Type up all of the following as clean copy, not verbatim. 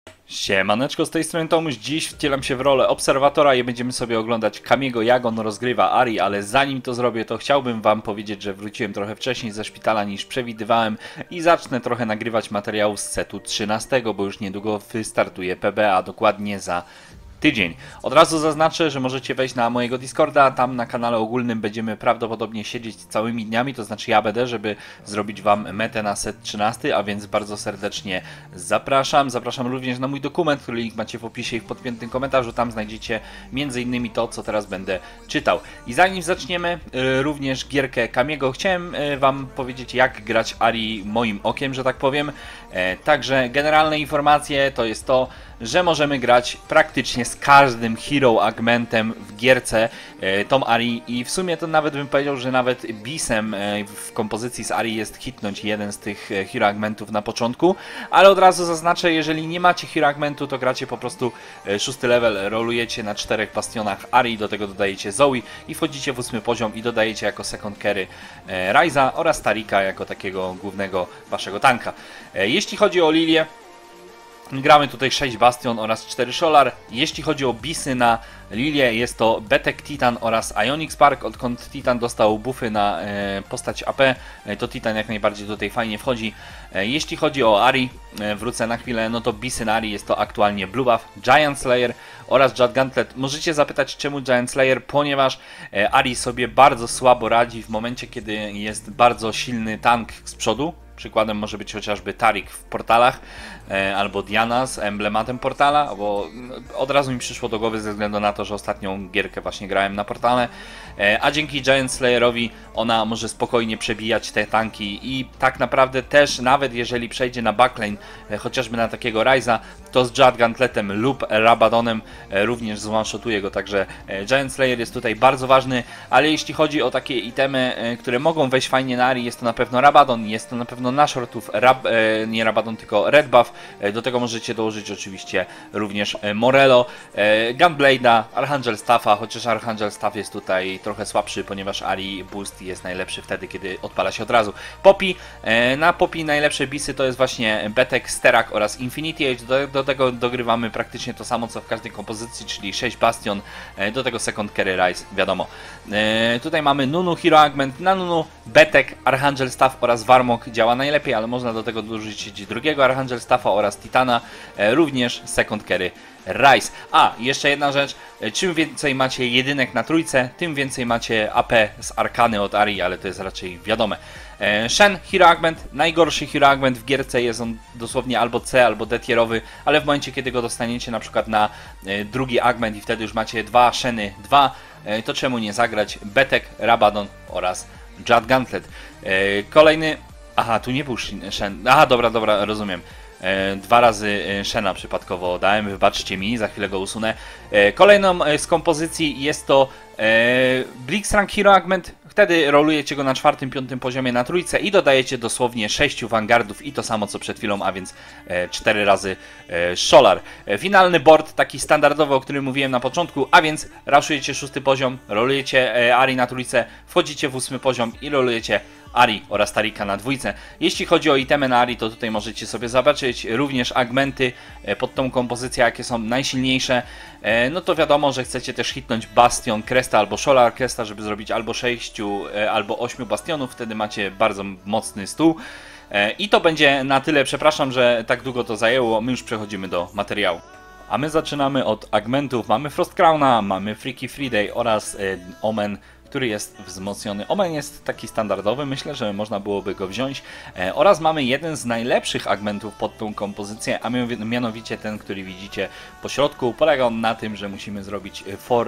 Siemaneczko, z tej strony Tomuś. Dziś wcielam się w rolę obserwatora i będziemy sobie oglądać Kamiego, jak on rozgrywa Ahri, ale zanim to zrobię, to chciałbym wam powiedzieć, że wróciłem trochę wcześniej ze szpitala niż przewidywałem i zacznę trochę nagrywać materiałów z setu 13, bo już niedługo wystartuje PB, a dokładnie za tydzień. Od razu zaznaczę, że możecie wejść na mojego Discorda, tam na kanale ogólnym będziemy prawdopodobnie siedzieć całymi dniami, to znaczy ja będę, żeby zrobić wam metę na set 13, a więc bardzo serdecznie zapraszam. Zapraszam również na mój dokument, który link macie w opisie i w podpiętym komentarzu, tam znajdziecie m.in. to, co teraz będę czytał. I zanim zaczniemy również gierkę Kamiego, chciałem wam powiedzieć, jak grać Ahri moim okiem, że tak powiem. Także generalne informacje to jest to, że możemy grać praktycznie z każdym hero augmentem w gierce tą Ahri i w sumie to nawet bym powiedział, że nawet bisem w kompozycji z Ahri jest hitnąć jeden z tych hero augmentów na początku, ale od razu zaznaczę, jeżeli nie macie hero augmentu, to gracie po prostu 6 level, rolujecie na 4 bastionach Ahri, do tego dodajecie Zoe i wchodzicie w 8 poziom i dodajecie jako second carry Ryza oraz Tarika jako takiego głównego waszego tanka. Jeśli chodzi o Lilię, gramy tutaj 6 Bastion oraz 4 Solar. Jeśli chodzi o bisy na Lilię, jest to Betek Titan oraz Ionic Spark. Odkąd Titan dostał buffy na postać AP, to Titan jak najbardziej tutaj fajnie wchodzi. Jeśli chodzi o Ahri, wrócę na chwilę, no to bisy na Ahri jest to aktualnie Blue Buff, Giant Slayer oraz Jad Gauntlet. Możecie zapytać, czemu Giant Slayer? Ponieważ Ahri sobie bardzo słabo radzi w momencie, kiedy jest bardzo silny tank z przodu. Przykładem może być chociażby Tarik w portalach, albo Diana z emblematem portala, bo od razu mi przyszło do głowy ze względu na to, że ostatnią gierkę właśnie grałem na portale, a dzięki Giant Slayerowi ona może spokojnie przebijać te tanki i tak naprawdę też nawet jeżeli przejdzie na backlane, chociażby na takiego Ryza, to z Jad Gauntletem lub Rabadonem również zone-shotuje go, także Giant Slayer jest tutaj bardzo ważny, ale jeśli chodzi o takie itemy, które mogą wejść fajnie na Ahri, jest to na pewno Rabadon, jest to na pewno na shortów, nie Rabadon, tylko Red Buff. Do tego możecie dołożyć oczywiście również Morello, Gunblade'a, Archangel Staffa, chociaż Archangel Staff jest tutaj trochę słabszy, ponieważ Ahri boost jest najlepszy wtedy, kiedy odpala się od razu. Poppy, na Poppy najlepsze bisy to jest właśnie Betek, Sterak oraz Infinity Age. Do tego dogrywamy praktycznie to samo co w każdej kompozycji, czyli 6 Bastion, do tego second carry Ryze, wiadomo. Tutaj mamy Nunu Hero Augment, na Nunu Betek, Archangel Staff oraz Warmog działa najlepiej, ale można do tego dorzucić drugiego Archangel Staffa oraz Titana, również second carry Ryze. A, jeszcze jedna rzecz, czym więcej macie jedynek na trójce, tym więcej macie AP z Arkany od Ahri, ale to jest raczej wiadome. Shen Hero Augment, najgorszy Hero Augment w gierce, jest on dosłownie albo C, albo D tierowy, ale w momencie kiedy go dostaniecie na przykład na drugi augment i wtedy już macie 2 Sheny 2, to czemu nie zagrać Betek, Rabadon oraz Jad Gauntlet. Kolejny, aha, tu nie był Shen, aha, dobra, rozumiem. 2 razy Shena przypadkowo dałem, wybaczcie mi, za chwilę go usunę. Kolejną z kompozycji jest to Blitzcrank Hero Augment. Wtedy rolujecie go na 4., 5. poziomie na trójce i dodajecie dosłownie 6 Vanguardów i to samo co przed chwilą, a więc 4 razy Solar. Finalny board, taki standardowy, o którym mówiłem na początku, a więc raszujecie 6. poziom, rolujecie Ahri na trójce, wchodzicie w 8. poziom i rolujecie Ahri oraz Tarika na dwójce. Jeśli chodzi o itemy na Ahri, to tutaj możecie sobie zobaczyć również augmenty pod tą kompozycję, jakie są najsilniejsze. No to wiadomo, że chcecie też hitnąć Bastion Cresta albo Solar Cresta, żeby zrobić albo 6 albo 8 bastionów, wtedy macie bardzo mocny stół. I to będzie na tyle, przepraszam, że tak długo to zajęło, my już przechodzimy do materiału. A my zaczynamy od augmentów, mamy Frost Crowna, mamy Freaky Friday oraz Omen, który jest wzmocniony. Omen jest taki standardowy, myślę, że można byłoby go wziąć. Oraz mamy jeden z najlepszych augmentów pod tą kompozycję, a mianowicie ten, który widzicie po środku. Polega on na tym, że musimy zrobić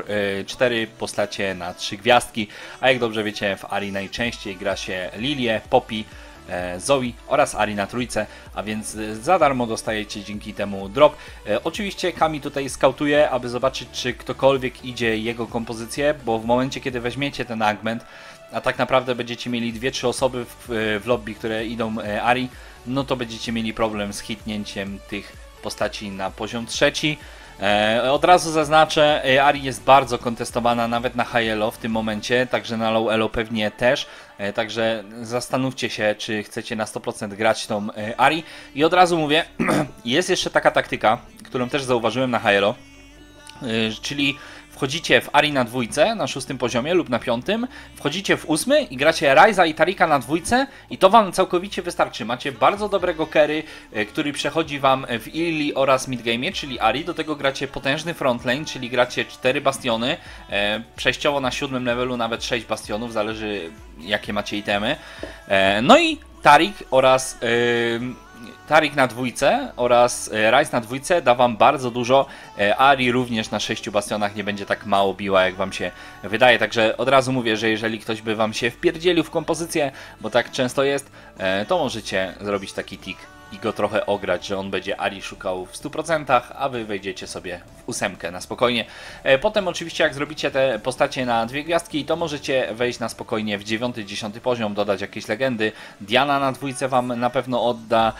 4 postacie na 3 gwiazdki, a jak dobrze wiecie, w Ahri najczęściej gra się Lilię, Poppy, Zoe oraz Ahri na trójce, a więc za darmo dostajecie dzięki temu drop. Oczywiście Kami tutaj skautuje, aby zobaczyć, czy ktokolwiek idzie jego kompozycję, bo w momencie, kiedy weźmiecie ten augment, a tak naprawdę będziecie mieli 2-3 osoby w lobby, które idą Ahri, no to będziecie mieli problem z hitnięciem tych postaci na poziom 3. Od razu zaznaczę, Ari jest bardzo kontestowana nawet na high elo w tym momencie, także na low elo pewnie też. Także zastanówcie się, czy chcecie na 100% grać tą Ari. I od razu mówię, jest jeszcze taka taktyka, którą też zauważyłem na high elo, czyli wchodzicie w Ari na dwójce, na 6. poziomie lub na 5, wchodzicie w 8 i gracie Ryza i Tarika na dwójce i to wam całkowicie wystarczy. Macie bardzo dobrego carry, który przechodzi wam w early oraz midgame, czyli Ari. Do tego gracie potężny frontlane, czyli gracie 4 bastiony, przejściowo na 7. levelu nawet 6 bastionów, zależy jakie macie itemy. No i Tarik oraz... Tarik na dwójce oraz Ryze na dwójce da wam bardzo dużo. Ari również na 6 bastionach nie będzie tak mało biła, jak wam się wydaje. Także od razu mówię, że jeżeli ktoś by wam się wpierdzielił w kompozycję, bo tak często jest, to możecie zrobić taki tik i go trochę ograć, że on będzie Ari szukał w 100%, a wy wejdziecie sobie w 8 na spokojnie. Potem oczywiście jak zrobicie te postacie na 2 gwiazdki, to możecie wejść na spokojnie w 9-10 poziom, dodać jakieś legendy. Diana na dwójce wam na pewno odda.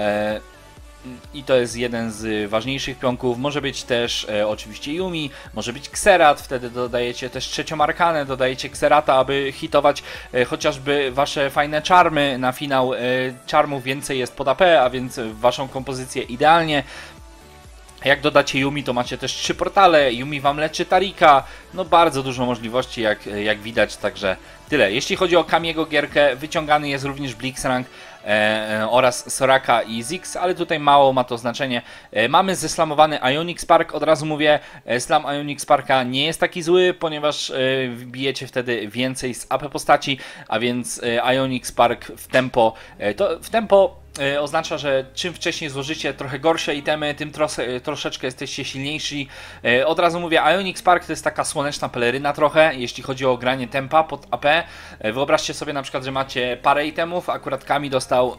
I to jest jeden z ważniejszych pionków. Może być też oczywiście Yumi, może być Xerath, wtedy dodajecie też 3. arkanę, dodajecie Xerata, aby hitować chociażby wasze fajne czarmy. Na finał czarmów więcej jest pod AP, a więc w waszą kompozycję idealnie. Jak dodacie Yumi, to macie też 3 portale, Yumi wam leczy Tarika, no bardzo dużo możliwości jak widać, także tyle. Jeśli chodzi o Kamiego gierkę, wyciągany jest również Blitzcrank oraz Soraka i Ziggs, ale tutaj mało ma to znaczenie. Mamy zeslamowany Ionic Spark, od razu mówię, slam Ionic Sparka nie jest taki zły, ponieważ wbijecie wtedy więcej z AP postaci, a więc Ionic Spark w tempo oznacza, że czym wcześniej złożycie trochę gorsze itemy, tym troszeczkę jesteście silniejsi. Od razu mówię, Ionic Spark to jest taka słoneczna peleryna trochę, jeśli chodzi o granie tempa pod AP. Wyobraźcie sobie na przykład, że macie parę itemów, akurat Kami dostał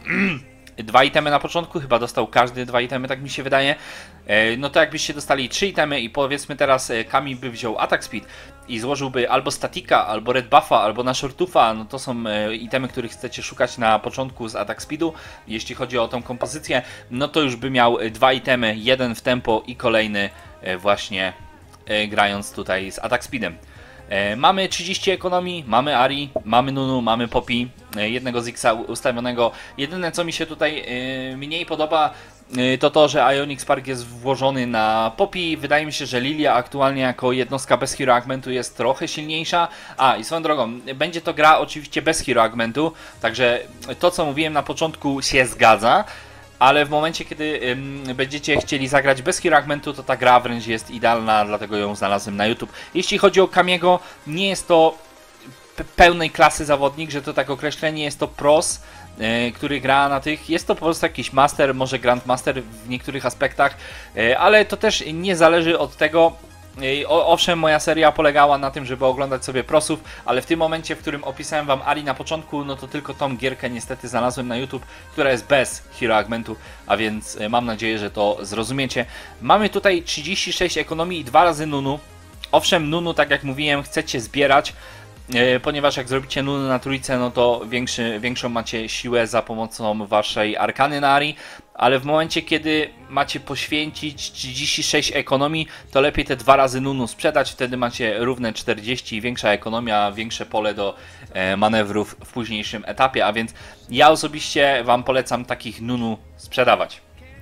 2 itemy na początku, chyba dostał każdy 2 itemy, tak mi się wydaje. No to jakbyście dostali 3 itemy i powiedzmy teraz Kami by wziął attack speed i złożyłby albo statika, albo red buffa, albo na shortufa, no to są itemy, których chcecie szukać na początku z attack speedu. Jeśli chodzi o tą kompozycję, no to już by miał 2 itemy, jeden w tempo i kolejny właśnie grając tutaj z attack speedem. Mamy 30 ekonomii, mamy Ari, mamy Nunu, mamy Poppy, jednego Ziggsa ustawionego. Jedyne co mi się tutaj mniej podoba, to to, że Ionic Spark jest włożony na Poppy. Wydaje mi się, że Lilia aktualnie jako jednostka bez hero augmentu jest trochę silniejsza. A i swoją drogą, będzie to gra oczywiście bez hero augmentu, także to co mówiłem na początku się zgadza. Ale w momencie, kiedy będziecie chcieli zagrać bez hero augmentu, to ta gra wręcz jest idealna, dlatego ją znalazłem na YouTube. Jeśli chodzi o Kamiego, nie jest to pełnej klasy zawodnik, że to tak określenie, jest to pros, który gra na tych, jest to po prostu jakiś master, może grandmaster w niektórych aspektach, ale to też nie zależy od tego. Owszem, moja seria polegała na tym, żeby oglądać sobie prosów, ale w tym momencie, w którym opisałem wam Ari na początku, no to tylko tą gierkę niestety znalazłem na YouTube, która jest bez hero augmentu, a więc mam nadzieję, że to zrozumiecie. Mamy tutaj 36 ekonomii i 2 razy Nunu. Owszem, Nunu, tak jak mówiłem, chcecie zbierać, ponieważ jak zrobicie Nunu na trójce, no to większą macie siłę za pomocą waszej arkany na Ari, ale w momencie, kiedy macie poświęcić 36 ekonomii, to lepiej te 2 razy Nunu sprzedać, wtedy macie równe 40, większa ekonomia, większe pole do manewrów w późniejszym etapie, a więc ja osobiście wam polecam takich Nunu sprzedawać.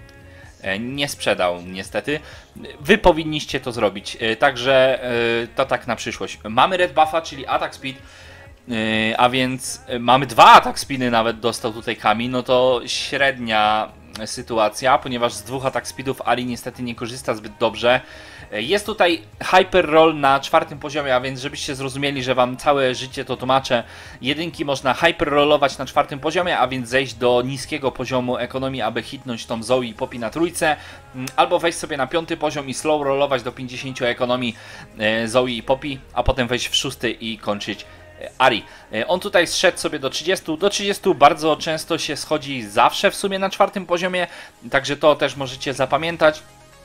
Nie sprzedał niestety. Wy powinniście to zrobić, także to tak na przyszłość. Mamy red buffa, czyli attack speed, a więc mamy 2 attack speedy nawet dostał tutaj Kami, no to średnia sytuacja, ponieważ z 2 attack speedów Ari niestety nie korzysta zbyt dobrze. Jest tutaj hyper roll na 4. poziomie, a więc żebyście zrozumieli, że wam całe życie to tłumaczę. Jedynki można hyper rollować na 4. poziomie, a więc zejść do niskiego poziomu ekonomii, aby hitnąć tą Zoe i Poppy na trójce, albo wejść sobie na 5. poziom i slow rollować do 50 ekonomii Zoe i Poppy, a potem wejść w 6. i kończyć Ari. On tutaj zszedł sobie do 30. Do 30 bardzo często się schodzi zawsze w sumie na 4. poziomie, także to też możecie zapamiętać.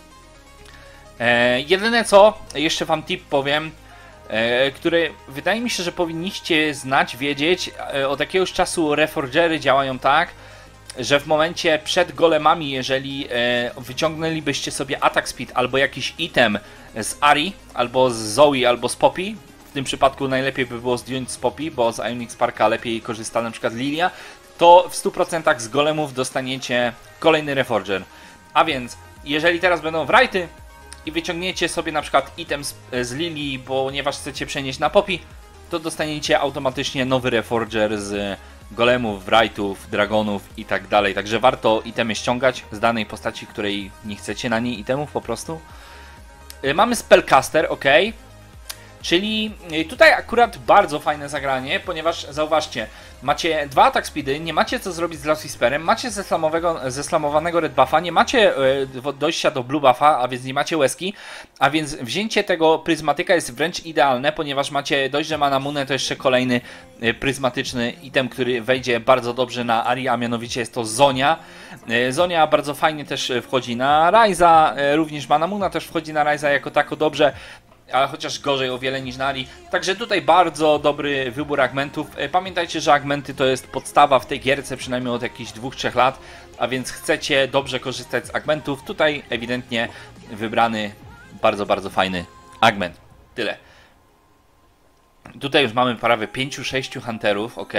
Jedyne co, jeszcze wam tip powiem, który wydaje mi się, że powinniście znać, wiedzieć. Od jakiegoś czasu Reforgery działają tak, że w momencie przed golemami, jeżeli wyciągnęlibyście sobie attack speed albo jakiś item z Ari, albo z Zoe, albo z Poppy, w tym przypadku najlepiej by było zdjąć z Poppy, bo z Ionic Sparka lepiej korzysta na przykład Lilia, to w 100% z golemów dostaniecie kolejny Reforger. A więc, jeżeli teraz będą wrighty i wyciągniecie sobie na przykład item z Lilii, ponieważ chcecie przenieść na Poppy, to dostaniecie automatycznie nowy Reforger z golemów, wrightów, dragonów i tak dalej. Także warto itemy ściągać z danej postaci, której nie chcecie na niej itemów po prostu. Mamy Spellcaster, ok. Czyli tutaj akurat bardzo fajne zagranie, ponieważ zauważcie, macie 2 attack speedy, nie macie co zrobić z Lost Whisperem, macie zeslamowanego red buffa, nie macie dojścia do blue buffa, a więc nie macie łezki, a więc wzięcie tego pryzmatyka jest wręcz idealne, ponieważ macie dość, że Manamunę to jeszcze kolejny pryzmatyczny item, który wejdzie bardzo dobrze na Ari, a mianowicie jest to Zonia. Zonia bardzo fajnie też wchodzi na Ryza, również Manamuna też wchodzi na Ryza jako tako dobrze, ale chociaż gorzej o wiele niż na Ari. Także tutaj bardzo dobry wybór augmentów. Pamiętajcie, że augmenty to jest podstawa w tej gierce, przynajmniej od jakichś 2-3 lat, a więc chcecie dobrze korzystać z augmentów. Tutaj ewidentnie wybrany bardzo, bardzo fajny augment. Tyle. Tutaj już mamy prawie 5-6 hunterów, ok.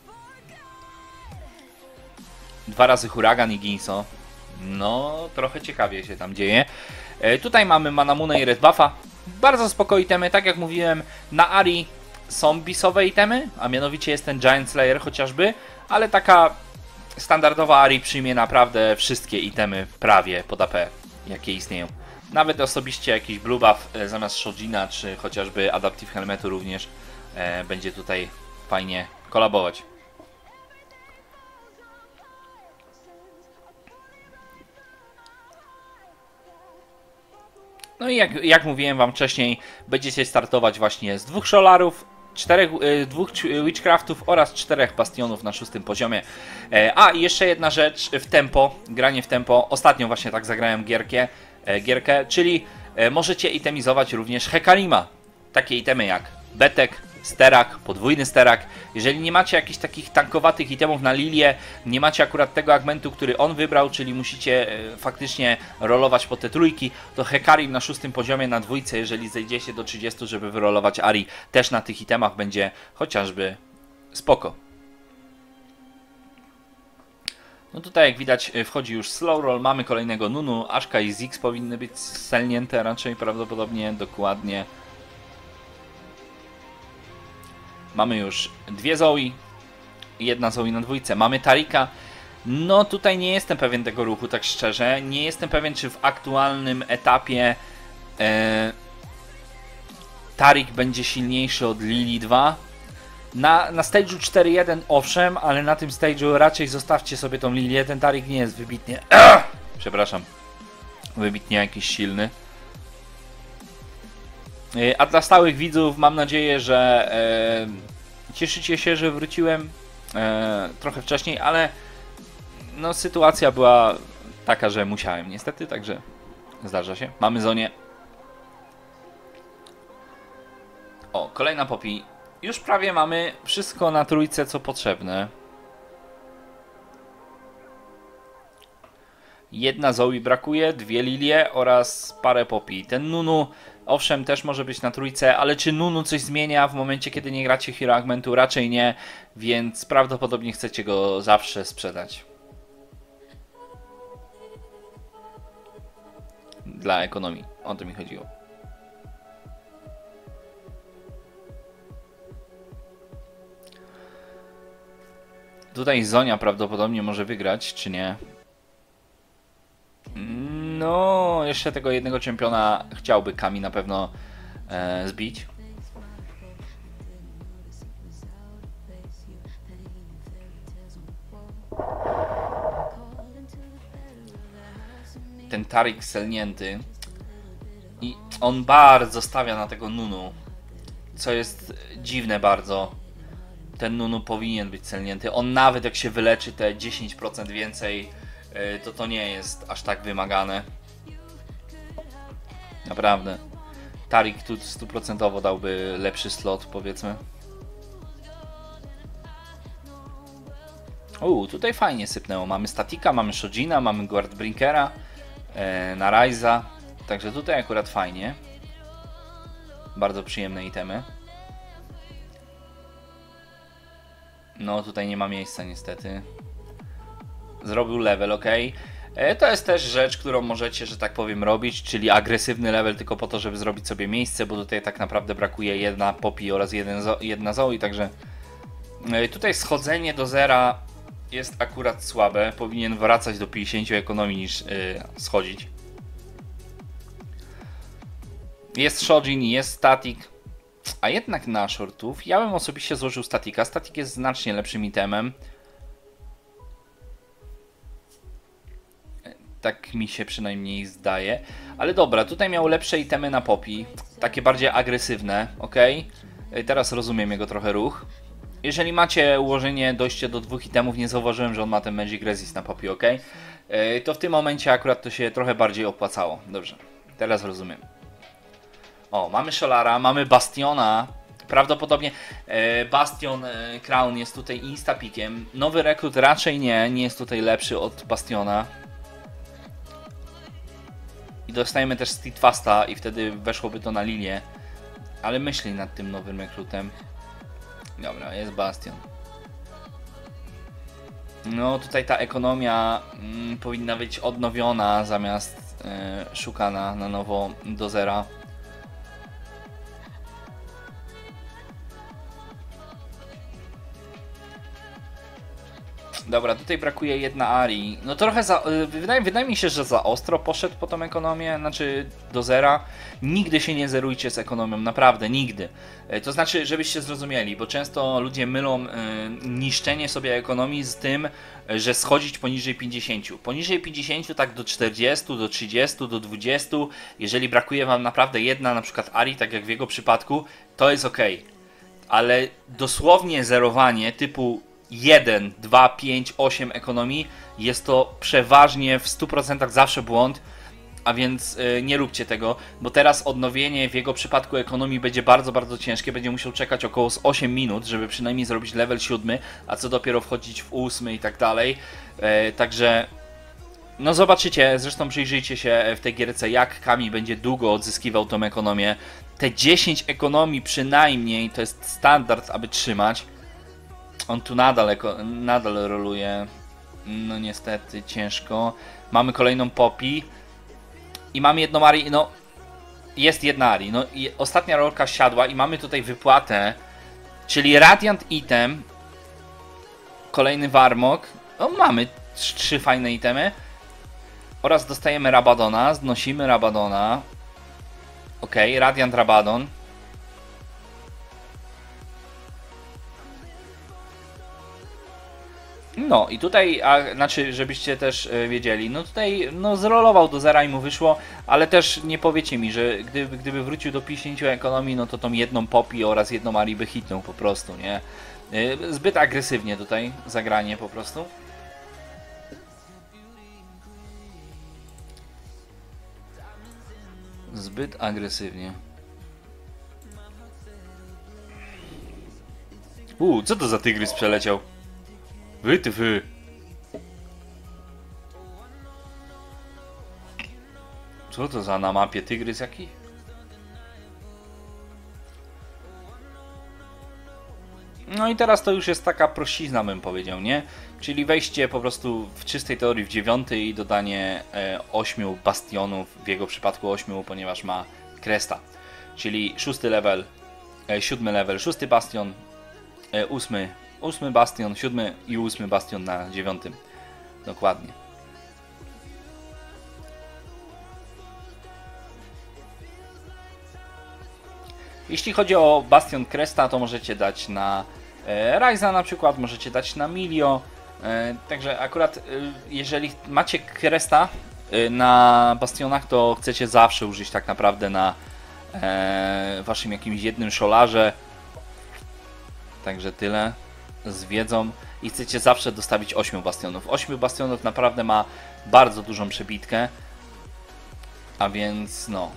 2 razy huragan i Ginso. No, trochę ciekawie się tam dzieje. Tutaj mamy Manamunę i red buffa. Bardzo spoko itemy, tak jak mówiłem, na Ari są bisowe itemy, a mianowicie jest ten Giant Slayer chociażby, ale taka standardowa Ari przyjmie naprawdę wszystkie itemy prawie pod AP, jakie istnieją. Nawet osobiście jakiś blue buff zamiast Shojina, czy chociażby Adaptive Helmetu również będzie tutaj fajnie kolabować. No i jak mówiłem wam wcześniej, będziecie startować właśnie z 2 Sholarów, 2 Witchcraftów oraz 4 Bastionów na 6. poziomie. A i jeszcze jedna rzecz, w tempo, granie w tempo. Ostatnio właśnie tak zagrałem gierkę, czyli możecie itemizować również Hekarima. Takie itemy jak Betek, Sterak, podwójny Sterak. Jeżeli nie macie jakichś takich tankowatych itemów na Lilię, nie macie akurat tego augmentu, który on wybrał, czyli musicie faktycznie rolować po te trójki, to Hekarim na 6. poziomie na 2, jeżeli zejdziecie do 30, żeby wyrolować Ari, też na tych itemach będzie chociażby spoko. No tutaj jak widać wchodzi już slow roll, mamy kolejnego Nunu, Ashka i Ziggs powinny być selnięte raczej prawdopodobnie, dokładnie. Mamy już 2 Zoe, 1 Zoe na 2, mamy Tarika. No tutaj nie jestem pewien tego ruchu, tak szczerze. Nie jestem pewien, czy w aktualnym etapie Tarik będzie silniejszy od Lili 2. Na stage'u 4-1 owszem, ale na tym stage'u raczej zostawcie sobie tą Lilię. Ten Tarik nie jest wybitnie... Przepraszam. Wybitnie jakiś silny. A dla stałych widzów mam nadzieję, że cieszycie się, że wróciłem trochę wcześniej, ale no, sytuacja była taka, że musiałem niestety, także zdarza się. Mamy Zonię. O, kolejna Poppy. Już prawie mamy wszystko na trójce, co potrzebne. 1 Zoe brakuje, 2 Lilie oraz parę Poppy. Ten Nunu owszem też może być na trójce, ale czy Nunu coś zmienia w momencie, kiedy nie gracie Hero Augmentu? Raczej nie, więc prawdopodobnie chcecie go zawsze sprzedać. Dla ekonomii, o to mi chodziło. Tutaj Zonia prawdopodobnie może wygrać, czy nie? No, jeszcze tego jednego czempiona chciałby Kami na pewno zbić. Ten Tarik selnięty. I on bardzo stawia na tego Nunu. Co jest dziwne bardzo. Ten Nunu powinien być selnięty. On nawet jak się wyleczy te 10% więcej, to nie jest aż tak wymagane. Naprawdę. Tarik tu 100% dałby lepszy slot, powiedzmy. Tutaj fajnie sypnęło. Mamy Statika, mamy Shojina, mamy Guardbrinkera, na Ryza. Także tutaj akurat fajnie. Bardzo przyjemne itemy. No tutaj nie ma miejsca niestety. Zrobił level, ok. To jest też rzecz, którą możecie, że tak powiem, robić, czyli agresywny level tylko po to, żeby zrobić sobie miejsce, bo tutaj tak naprawdę brakuje jedna Poppy oraz jedna Zoe, także tutaj schodzenie do zera jest akurat słabe. Powinien wracać do 50 ekonomii niż schodzić. Jest Shojin, jest Static, a jednak na shortów ja bym osobiście złożył Statika. Static jest znacznie lepszym itemem. Tak mi się przynajmniej zdaje. Ale dobra, tutaj miał lepsze itemy na Poppy. Takie bardziej agresywne, ok? Teraz rozumiem jego trochę ruch. Jeżeli macie ułożenie dojście do 2 itemów, nie zauważyłem, że on ma ten Magic Resist na Poppy, ok? To w tym momencie akurat to się trochę bardziej opłacało. Dobrze, teraz rozumiem. O, mamy Sholara, mamy Bastiona. Prawdopodobnie Bastion Crown jest tutaj instapikiem. Nowy rekrut raczej nie jest tutaj lepszy od Bastiona. I dostajemy też Steadfasta i wtedy weszłoby to na linię. Ale myśli nad tym nowym rekrutem. Dobra, jest Bastion. No tutaj ta ekonomia powinna być odnowiona zamiast szukana na nowo do zera. Dobra, tutaj brakuje jedna Ari. No trochę wydaje mi się, że za ostro poszedł po tą ekonomię, znaczy do zera. Nigdy się nie zerujcie z ekonomią, naprawdę, nigdy. To znaczy, żebyście zrozumieli, bo często ludzie mylą niszczenie sobie ekonomii z tym, że schodzić poniżej 50. Poniżej 50 tak do 40, do 30, do 20. Jeżeli brakuje wam naprawdę jedna, na przykład Ari, tak jak w jego przypadku, to jest ok. Ale dosłownie zerowanie typu 1, 2, 5, 8 ekonomii jest to przeważnie w 100% zawsze błąd, a więc nie róbcie tego, bo teraz odnowienie w jego przypadku ekonomii będzie bardzo ciężkie, będzie musiał czekać około 8 minut, żeby przynajmniej zrobić level 7, a co dopiero wchodzić w 8 i tak dalej, także no zobaczycie, zresztą przyjrzyjcie się w tej gierce, jak Kami będzie długo odzyskiwał tą ekonomię. Te 10 ekonomii przynajmniej to jest standard, aby trzymać. On tu nadal roluje. No niestety, ciężko. Mamy kolejną Poppy. I mamy jedną Ari. No, jest jedna Ari. No i ostatnia rolka siadła i mamy tutaj wypłatę. Czyli Radiant Item. Kolejny Warmog. No mamy 3 fajne itemy. Oraz dostajemy Rabadona. Znosimy Rabadona. Ok, Radiant Rabadon. No i tutaj, znaczy żebyście też wiedzieli, no tutaj no zrolował do zera i mu wyszło, ale też nie powiecie mi, że gdyby wrócił do 50 ekonomii, no to tą jedną Poppy oraz jedną Ari by hitnął po prostu, nie? Zbyt agresywnie tutaj zagranie po prostu. Zbyt agresywnie. Co to za tygrys przeleciał? Wy. Co to za na mapie tygrys jaki? No i teraz to już jest taka prościzna, bym powiedział, nie? Czyli wejście po prostu w czystej teorii w 9 i dodanie 8 bastionów, w jego przypadku 8, ponieważ ma Cresta. Czyli 6 level, 7 level, 6 bastion, 8 bastion, 7 i 8 bastion na 9. Dokładnie. Jeśli chodzi o bastion Cresta, to możecie dać na Ryza na przykład, możecie dać na Milio. Także akurat jeżeli macie Cresta na bastionach, to chcecie zawsze użyć tak naprawdę na waszym jakimś jednym szolarze. Także tyle z wiedzą. I chcecie zawsze dostawić 8 bastionów. 8 bastionów naprawdę ma bardzo dużą przebitkę. A więc no.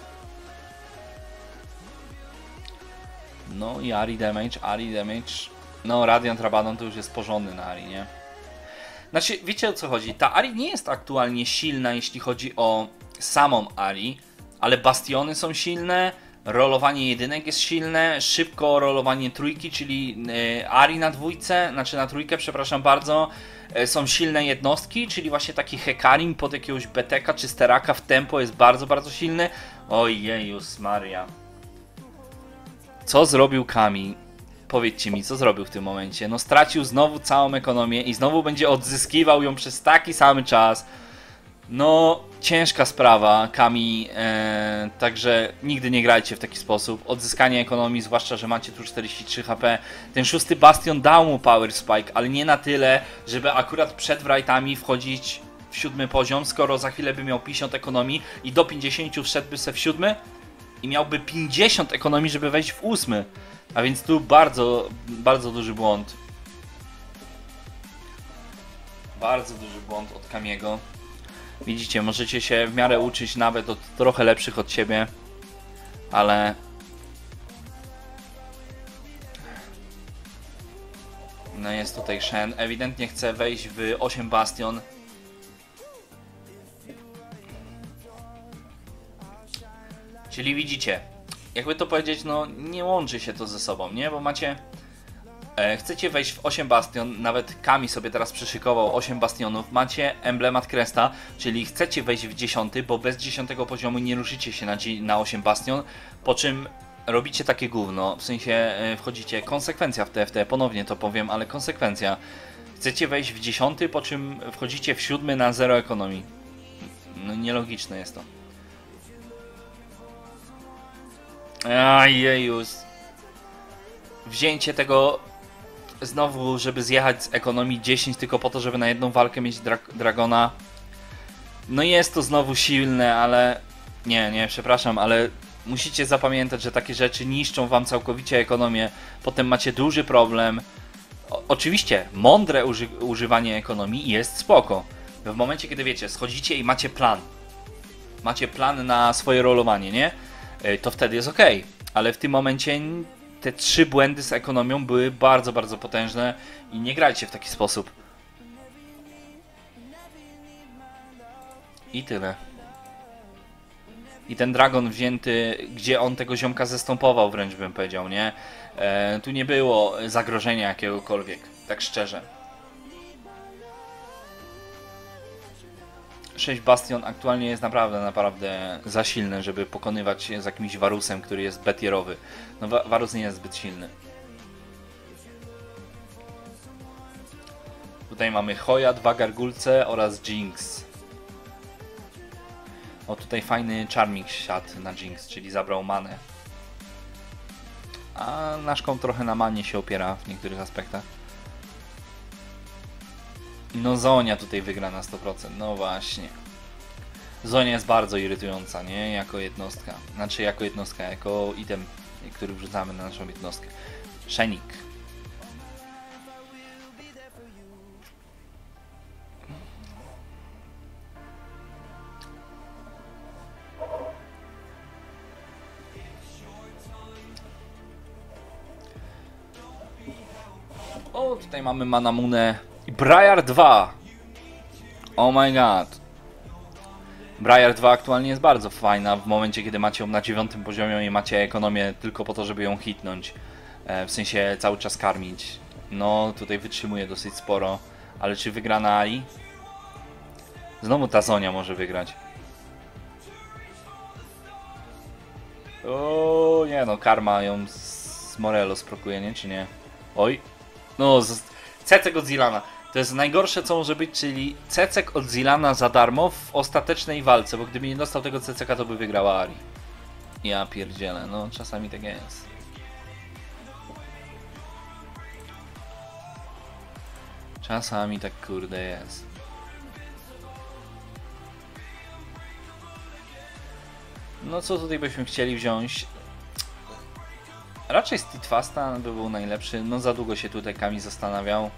No i Ari damage. No, Radiant Rabadon to już jest porządny na Ari, nie? Znaczy, wiecie o co chodzi? Ta Ari nie jest aktualnie silna, jeśli chodzi o samą Ari, ale bastiony są silne, rolowanie jedynek jest silne, szybko rolowanie trójki, czyli Ari na dwójce, znaczy na trójkę, przepraszam bardzo, są silne jednostki, czyli właśnie taki Hekarim pod jakiegoś Beteka czy Steraka w tempo jest bardzo, bardzo silny. Ojejus Maria. Co zrobił Kami? Powiedzcie mi, co zrobił w tym momencie? No stracił znowu całą ekonomię i znowu będzie odzyskiwał ją przez taki sam czas. No, ciężka sprawa, Kami, także nigdy nie grajcie w taki sposób. Odzyskanie ekonomii, zwłaszcza, że macie tu 43 HP. Ten szósty bastion dał mu power spike, ale nie na tyle, żeby akurat przed wrightami wchodzić w 7 poziom, skoro za chwilę by miał 50 ekonomii i do 50 wszedłby se w 7 i miałby 50 ekonomii, żeby wejść w 8. A więc tu bardzo, bardzo duży błąd. Bardzo duży błąd od Kamiego. Widzicie, możecie się w miarę uczyć nawet od trochę lepszych od siebie, ale no jest tutaj Shen, ewidentnie chce wejść w 8 bastion. Czyli widzicie, jakby to powiedzieć, no nie łączy się to ze sobą, nie? Bo macie... chcecie wejść w 8 bastion, nawet Kami sobie teraz przyszykował 8 bastionów, macie emblemat Cresta, czyli chcecie wejść w 10, bo bez 10 poziomu nie ruszycie się na 8 bastion, po czym robicie takie gówno, w sensie wchodzicie, konsekwencja w TFT, ponownie to powiem, ale konsekwencja. Chcecie wejść w 10, po czym wchodzicie w 7 na 0 ekonomii. No nielogiczne jest to. Ajejus. Wzięcie tego znowu, żeby zjechać z ekonomii 10 tylko po to, żeby na jedną walkę mieć Dragona. No jest to znowu silne, ale... Nie, przepraszam, ale musicie zapamiętać, że takie rzeczy niszczą wam całkowicie ekonomię. Potem macie duży problem. Oczywiście, mądre używanie ekonomii jest spoko. W momencie, kiedy wiecie, schodzicie i macie plan. Macie plan na swoje rolowanie, nie? To wtedy jest ok. Ale w tym momencie... Te 3 błędy z ekonomią były bardzo, bardzo potężne i nie grajcie w taki sposób. I tyle. I ten dragon wzięty, gdzie on tego ziomka zestąpował, wręcz bym powiedział, nie? Tu nie było zagrożenia jakiegokolwiek, tak szczerze. 6 bastion aktualnie jest naprawdę za silne, żeby pokonywać się z jakimś Varusem, który jest betierowy. No Varus nie jest zbyt silny. Tutaj mamy Hoya, 2 gargulce oraz Jinx. O, tutaj fajny Charming siadł na Jinx, czyli zabrał manę. A naszką trochę na manie się opiera w niektórych aspektach. No Zonia tutaj wygra na 100%, no właśnie. Zonia jest bardzo irytująca, nie? Jako jednostka. Znaczy jako jednostka, jako item, który wrzucamy na naszą jednostkę. Shenik. O, tutaj mamy Manamunę i Briar 2. Oh my god. Briar 2 aktualnie jest bardzo fajna w momencie, kiedy macie ją na 9 poziomie i macie ekonomię tylko po to, żeby ją hitnąć. W sensie cały czas karmić. No, tutaj wytrzymuje dosyć sporo. Ale czy wygra na Ari? Znowu ta Zonia może wygrać. O nie no, karma ją z Morelos prokuje, nie? Czy nie? Oj. No, Cecek od Zilana. To jest najgorsze, co może być, czyli Cecek od Zilana za darmo w ostatecznej walce, bo gdyby nie dostał tego Ceceka, to by wygrała Ari. Ja pierdzielę, no czasami tak jest. Czasami tak kurde jest. No co tutaj byśmy chcieli wziąć? Raczej Steadfasta by był najlepszy, no za długo się tutaj Kami zastanawiał.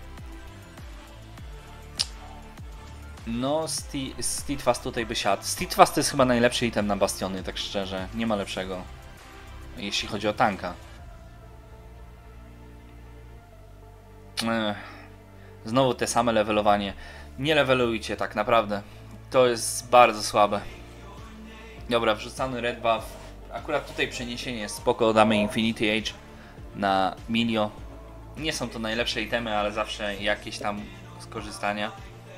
No, Steadfast tutaj by siadł. Steadfast to jest chyba najlepszy item na bastiony, tak szczerze. Nie ma lepszego. Jeśli chodzi o tanka. Znowu te same levelowanie. Nie levelujcie tak naprawdę. To jest bardzo słabe. Dobra, wrzucamy red buff. Akurat tutaj przeniesienie jest spoko. Damy Infinity Age na Milio. Nie są to najlepsze itemy, ale zawsze jakieś tam skorzystania.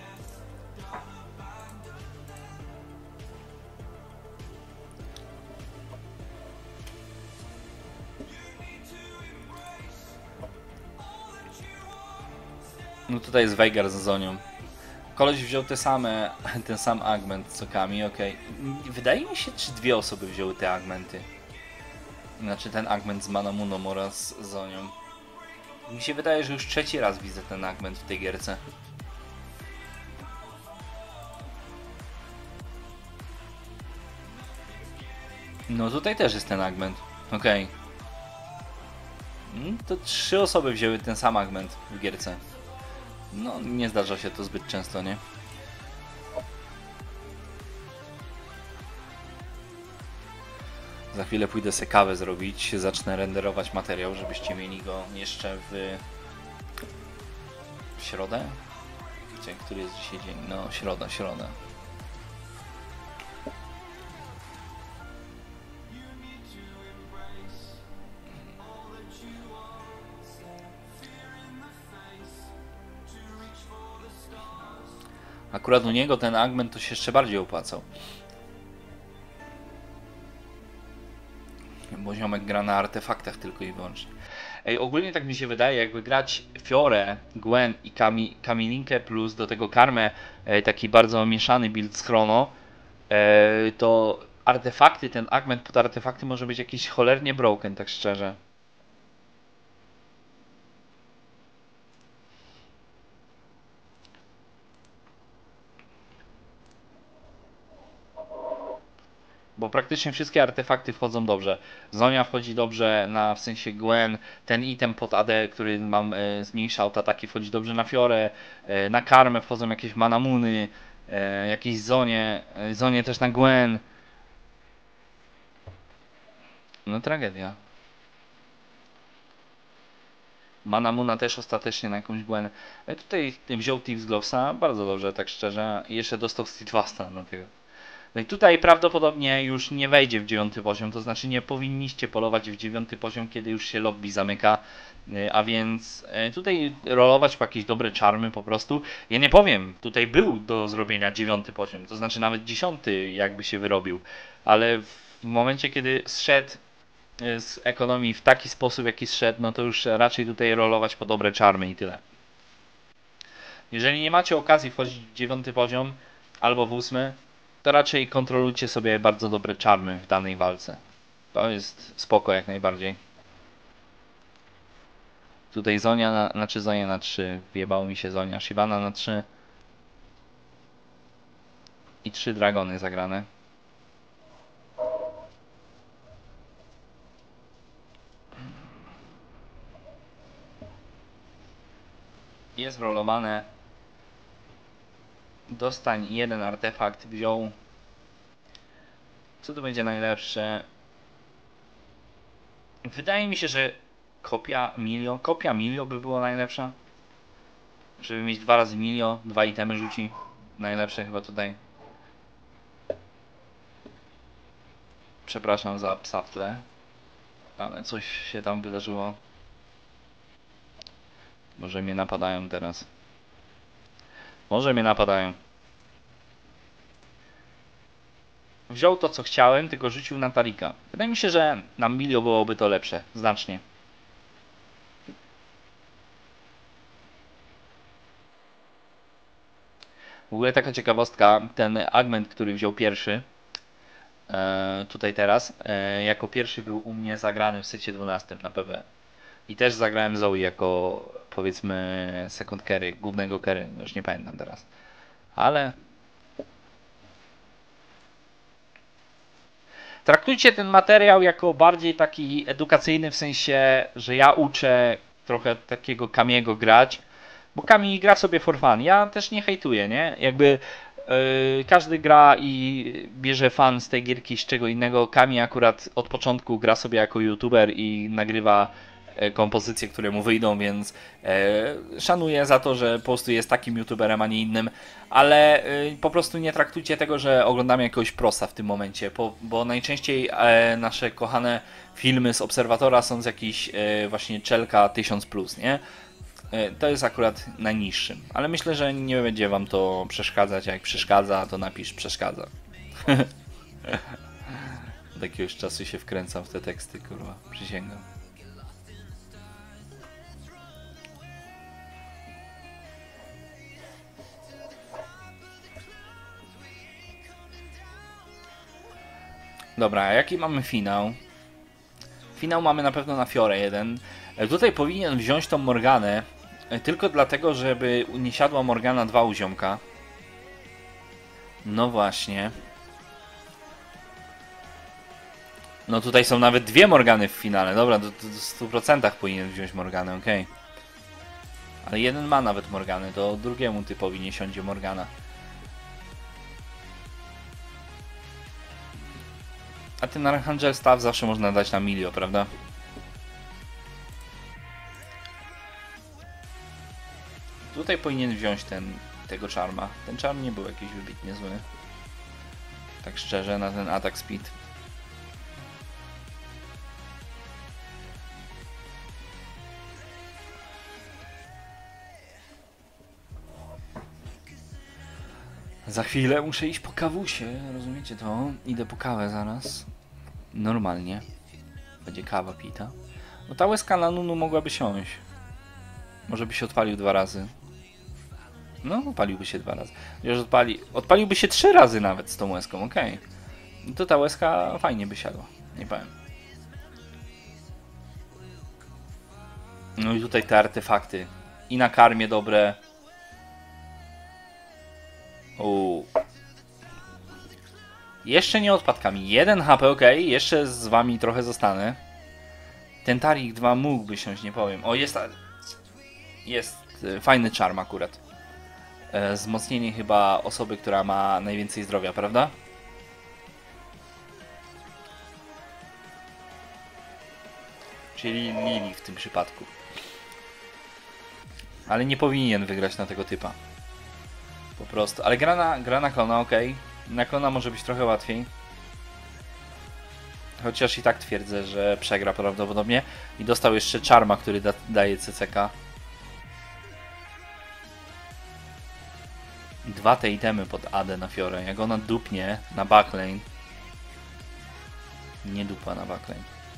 No tutaj jest Veigar z Zonią. Koleś wziął ten sam augment co Kami, okej. Wydaje mi się, czy dwie osoby wzięły te augmenty. Znaczy ten augment z Manamuną oraz Zonią. Mi się wydaje, że już trzeci raz widzę ten augment w tej gierce. No tutaj też jest ten augment, okej. To 3 osoby wzięły ten sam augment w gierce. No, nie zdarza się to zbyt często, nie? Za chwilę pójdę sobie kawę zrobić, zacznę renderować materiał, żebyście mieli go jeszcze w środę? Który jest dzisiaj dzień? No, środa. Akurat u niego ten augment to się jeszcze bardziej opłacał. Bo ziomek gra na artefaktach tylko i wyłącznie. Ej, ogólnie tak mi się wydaje, jakby grać Fiorę, Gwen i Kamilinkę plus do tego Karmę, taki bardzo mieszany build z Chrono, to artefakty, ten augment pod artefakty może być jakiś cholernie broken, tak szczerze. Bo praktycznie wszystkie artefakty wchodzą dobrze. Zonia wchodzi dobrze w sensie Gwen. Ten item pod AD, który mam zmniejszał ataki, wchodzi dobrze na Fiorę. Na Karmę wchodzą jakieś Manamuny, jakieś Zonie też na Gwen. No tragedia. Manamuna też ostatecznie na jakąś Gwen. Tutaj wziął Thieves Glovesa, bardzo dobrze, tak szczerze. I jeszcze dostał Steadfasta na tego. No i tutaj prawdopodobnie już nie wejdzie w 9 poziom, to znaczy nie powinniście polować w 9 poziom, kiedy już się lobby zamyka, a więc tutaj rolować po jakieś dobre czarmy po prostu. Ja nie powiem, tutaj był do zrobienia 9 poziom, to znaczy nawet 10 jakby się wyrobił, ale w momencie kiedy zszedł z ekonomii w taki sposób jaki zszedł, no to już raczej tutaj rolować po dobre czarmy i tyle. Jeżeli nie macie okazji wchodzić w 9 poziom albo w 8, to raczej kontrolujcie sobie bardzo dobre czarmy w danej walce. To jest spoko jak najbardziej. Tutaj Zonia, Zonia na 3. Wjebało mi się Zonia. Shyvana na 3. I 3 dragony zagrane. Jest rolowane. Dostań jeden artefakt. Wziął. Co tu będzie najlepsze? Wydaje mi się, że kopia Milio by było najlepsza. Żeby mieć 2 razy Milio, 2 itemy rzuci. Najlepsze chyba tutaj. Przepraszam za psa w tle. Ale coś się tam wydarzyło. Może mnie napadają teraz. Może mnie napadają. Wziął to co chciałem, tylko rzucił na Tarika. Wydaje mi się, że na Milio byłoby to lepsze. Znacznie. W ogóle taka ciekawostka. Ten augment, który wziął pierwszy. Tutaj teraz. Jako pierwszy był u mnie zagrany w secie 12 na PB. I też zagrałem Zoe jako, powiedzmy, second carry, głównego carry, już nie pamiętam teraz. Ale traktujcie ten materiał jako bardziej taki edukacyjny, w sensie, że ja uczę trochę takiego Kamiego grać, bo Kami gra sobie for fun. Ja też nie hejtuję, nie? Jakby każdy gra i bierze fan z tej gierki z czego innego. Kami akurat od początku gra sobie jako youtuber i nagrywa kompozycje, które mu wyjdą, więc szanuję za to, że po prostu jest takim youtuberem, a nie innym, ale po prostu nie traktujcie tego, że oglądamy jakiegoś prosa w tym momencie, bo najczęściej nasze kochane filmy z Obserwatora są z jakiejś właśnie czelka 1000+, nie? To jest akurat najniższym, ale myślę, że nie będzie wam to przeszkadzać, a jak przeszkadza, to napisz przeszkadza. Od jakiegoś czasu się wkręcam w te teksty, kurwa, przysięgam. Dobra, a jaki mamy finał? Finał mamy na pewno na Fiorę 1. Tutaj powinien wziąć tą Morganę, tylko dlatego, żeby nie siadła Morgana 2 u ziomka. No właśnie. No tutaj są nawet dwie Morgany w finale. Dobra, do 100% powinien wziąć Morganę, okej. Okay. Ale jeden ma nawet Morgany, to drugiemu typowi nie siądzie Morgana. A ten Archangel Staff zawsze można dać na milio, prawda? Tutaj powinien wziąć tego Charma. Ten Charm nie był jakiś wybitnie zły. Tak szczerze, na ten atak speed. Za chwilę muszę iść po kawusie, rozumiecie to? Idę po kawę zaraz. Normalnie. Będzie kawa pita. No ta łezka na Nunu mogłaby siąść. Może by się odpalił 2 razy. No, odpaliłby się 2 razy. Już odpaliłby się 3 razy nawet z tą łezką, okej. Okay. To ta łezka fajnie by siadła, nie powiem. No i tutaj te artefakty. I na karmie dobre. Jeszcze nie odpadł Kami. 1 HP, ok. Jeszcze z wami trochę zostanę. Ten Tarik 2 mógłby siąść, nie powiem. O, jest fajny charm akurat. Wzmocnienie chyba osoby, która ma najwięcej zdrowia, prawda? Czyli Lili w tym przypadku. Ale nie powinien wygrać na tego typa. Po prostu. Ale gra na klona, ok. Na klona może być trochę łatwiej. Chociaż i tak twierdzę, że przegra prawdopodobnie. I dostał jeszcze Charma, który daje CCK. 2 te itemy pod AD na Fiorę. Jak ona dupnie na backlane. Nie dupa na backlane.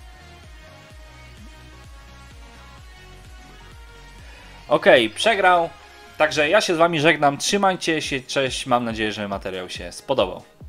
Okej, przegrał. Także ja się z wami żegnam. Trzymajcie się, cześć. Mam nadzieję, że materiał się spodobał.